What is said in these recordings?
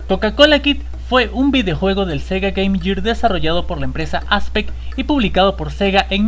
Coca-Cola Kid fue un videojuego del Sega Game Gear desarrollado por la empresa Aspect y publicado por Sega en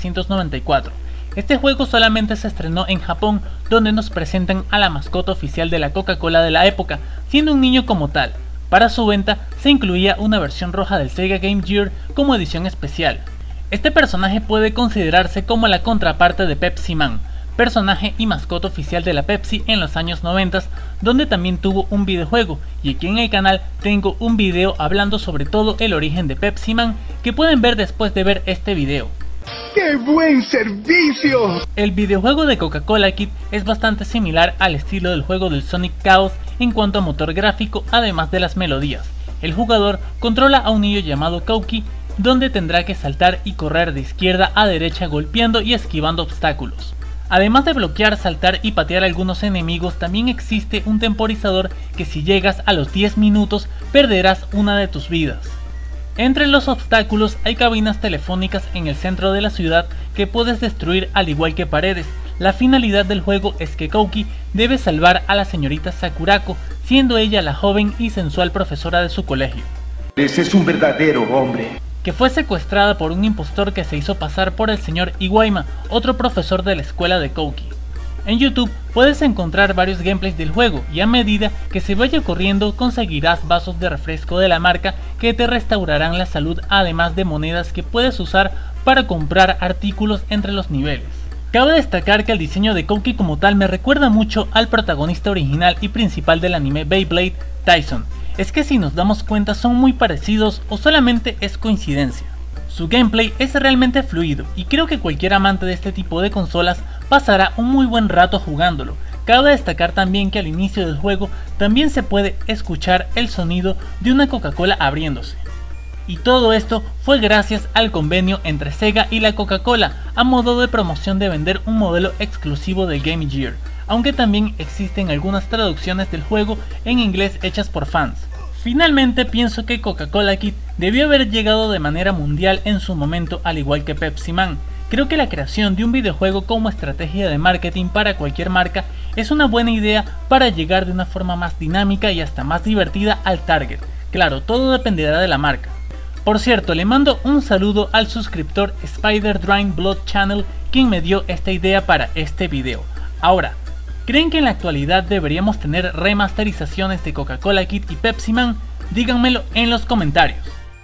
1994. Este juego solamente se estrenó en Japón, donde nos presentan a la mascota oficial de la Coca-Cola de la época, siendo un niño como tal. Para su venta se incluía una versión roja del Sega Game Gear como edición especial. Este personaje puede considerarse como la contraparte de Pepsi Man, personaje y mascota oficial de la Pepsi en los años 90, donde también tuvo un videojuego, y aquí en el canal tengo un video hablando sobre todo el origen de Pepsi Man, que pueden ver después de ver este video. ¡Qué buen servicio! El videojuego de Coca-Cola Kid es bastante similar al estilo del juego del Sonic Chaos en cuanto a motor gráfico, además de las melodías. El jugador controla a un niño llamado Kauki, donde tendrá que saltar y correr de izquierda a derecha golpeando y esquivando obstáculos. Además de bloquear, saltar y patear a algunos enemigos, también existe un temporizador que si llegas a los 10 minutos perderás una de tus vidas. Entre los obstáculos hay cabinas telefónicas en el centro de la ciudad que puedes destruir al igual que paredes. La finalidad del juego es que Kauki debe salvar a la señorita Sakurako, siendo ella la joven y sensual profesora de su colegio. Ese es un verdadero hombre. Que fue secuestrada por un impostor que se hizo pasar por el señor Iwaima, otro profesor de la escuela de Kouki. En YouTube puedes encontrar varios gameplays del juego y a medida que se vaya corriendo conseguirás vasos de refresco de la marca que te restaurarán la salud, además de monedas que puedes usar para comprar artículos entre los niveles. Cabe destacar que el diseño de Kouki como tal me recuerda mucho al protagonista original y principal del anime Beyblade, Tyson. Es que si nos damos cuenta son muy parecidos o solamente es coincidencia. Su gameplay es realmente fluido y creo que cualquier amante de este tipo de consolas pasará un muy buen rato jugándolo. Cabe destacar también que al inicio del juego también se puede escuchar el sonido de una Coca-Cola abriéndose. Y todo esto fue gracias al convenio entre Sega y la Coca-Cola a modo de promoción de vender un modelo exclusivo del Game Gear, aunque también existen algunas traducciones del juego en inglés hechas por fans. Finalmente pienso que Coca-Cola Kid debió haber llegado de manera mundial en su momento, al igual que Pepsi Man. Creo que la creación de un videojuego como estrategia de marketing para cualquier marca es una buena idea para llegar de una forma más dinámica y hasta más divertida al target. Claro, todo dependerá de la marca. Por cierto, le mando un saludo al suscriptor Spider Drain Blood Channel, quien me dio esta idea para este video. Ahora, ¿creen que en la actualidad deberíamos tener remasterizaciones de Coca-Cola Kid y Pepsi Man? Díganmelo en los comentarios.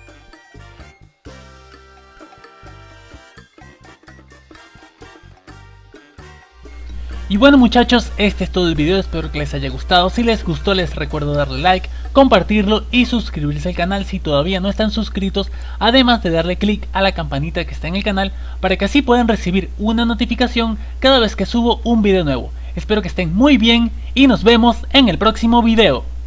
Y bueno muchachos, este es todo el video, espero que les haya gustado. Si les gustó les recuerdo darle like, compartirlo y suscribirse al canal si todavía no están suscritos, además de darle click a la campanita que está en el canal para que así puedan recibir una notificación cada vez que subo un video nuevo. Espero que estén muy bien y nos vemos en el próximo video.